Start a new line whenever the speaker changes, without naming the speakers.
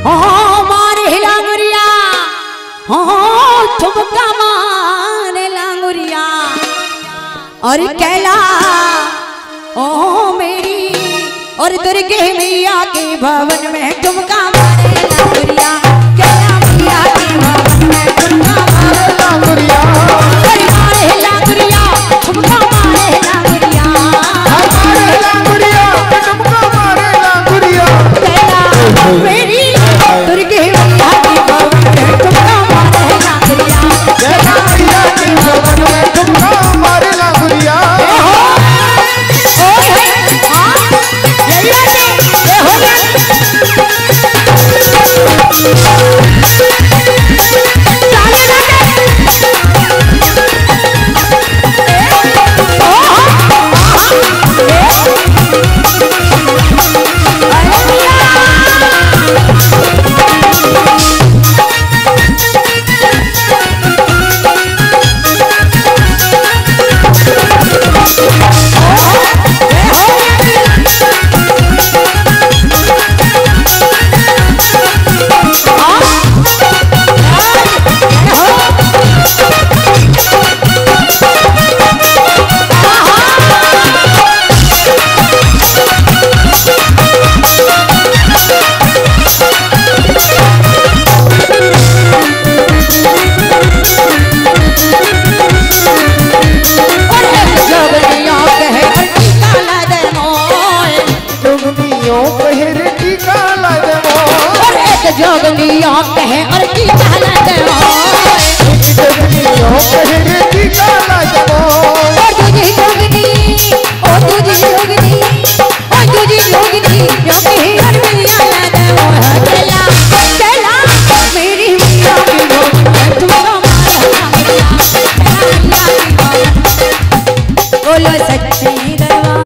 मारे लांगुरिया ठुमका मारे लांगुरिया और कैला मेरी और दुर्गे मैया के भवन में ठुमका मारे लांगुरिया कैला मैया के भवन में ठुमका मारे लांगुरिया मारे लांगुरिया ठुमका मारे लांगुरिया मारे लांगुरिया ठुमका मारे लांगुरिया कैला मेरी दुर्गे मैया के भवन में ठुमका मारे लांगुरिया कैला मैया के भवन में ठुमका मारे लांगुरिया जोगलियों कहे और टीका लगा जोगलियों कहे टीका लगा और तुझे जोगनी ओ तुझे जोगनी ओ तुझे जोगनी जो कहे और मिया लगा चला चला मेरी मिया की ठुमका मारे बोलो सच्ची